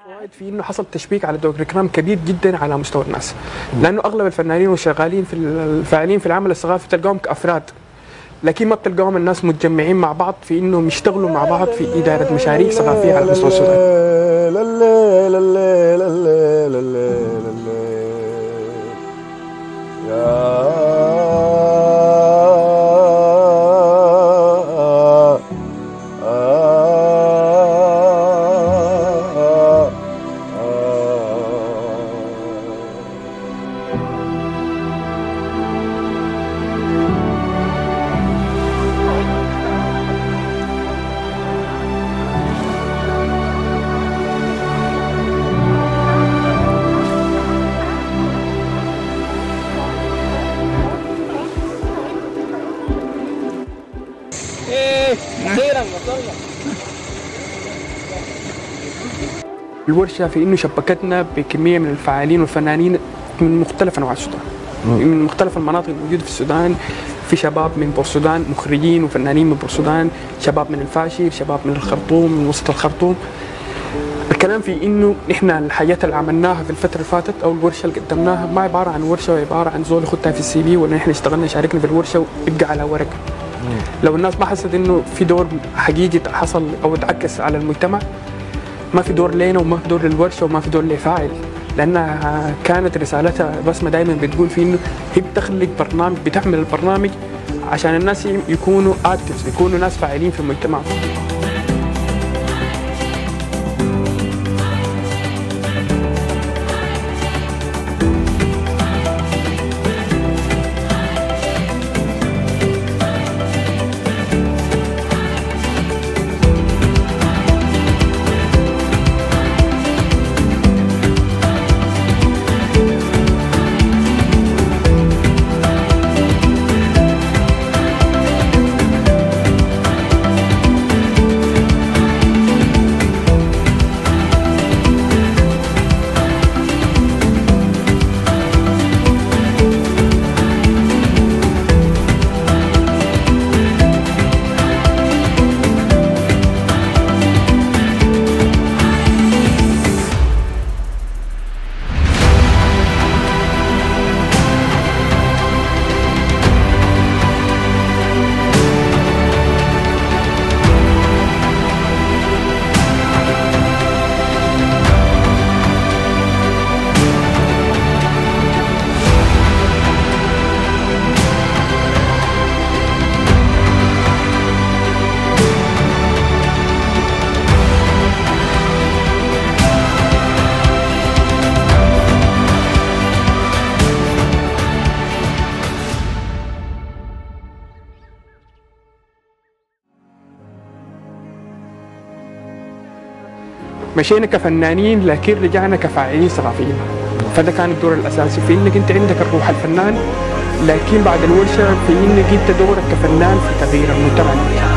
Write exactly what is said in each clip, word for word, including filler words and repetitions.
في انه حصل تشبيك على دور اكرام كبير جدا على مستوى الناس، لانه اغلب الفنانين والشغالين في الفاعلين في العمل الثقافي تلقاهم كافراد، لكن ما بتلقاهم الناس متجمعين مع بعض في انهم يشتغلوا مع بعض في اداره مشاريع ثقافيه على مستوى السودان. الورشة في إنه شبكتنا بكمية من الفعالين والفنانين من مختلف أنواع السودان، من مختلف المناطق الموجودة في السودان. في شباب من بورسودان، مخرجين وفنانين من بورسودان، شباب من الفاشر، شباب من الخرطوم، من وسط الخرطوم. الكلام في إنه إحنا الحاجات اللي عملناها في الفترة اللي فاتت أو الورشة اللي قدمناها ما عبارة عن ورشة، عبارة عن زول يخدها في السي في ولا إحنا اشتغلنا شاركنا في الورشة ويبقى على ورق. لو الناس ما حست إنه في دور حقيقي حصل أو اتعكس على المجتمع، ما في دور لينا وما في دور للورشه وما في دور لفاعل، لانها كانت رسالتها الرسمه دائما بتقول في انه هي بتخلق برنامج، بتعمل البرنامج عشان الناس يكونوا اكتفز، يكونوا ناس فاعلين في المجتمع. مشينا كفنانين لكن رجعنا كفاعلين ثقافيين، فده كان الدور الاساسي في انك انت عندك الروح الفنان، لكن بعد الورشه في انك انت دورك كفنان في تغيير المجتمع.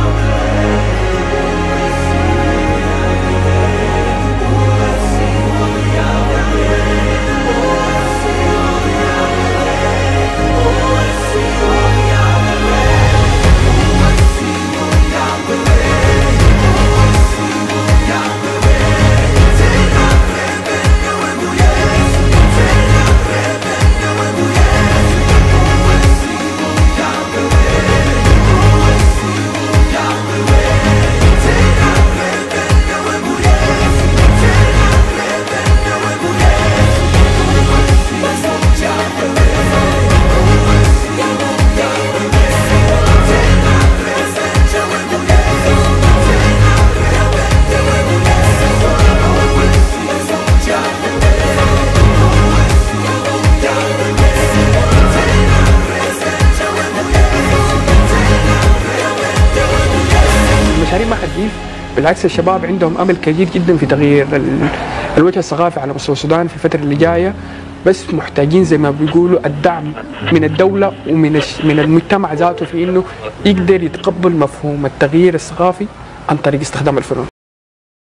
ما حديث، بالعكس الشباب عندهم امل كبير جدا في تغيير الوجه الثقافي على مستوى السودان في الفتره اللي جايه، بس محتاجين زي ما بيقولوا الدعم من الدوله ومن من المجتمع ذاته في انه يقدر يتقبل مفهوم التغيير الثقافي عن طريق استخدام الفنون.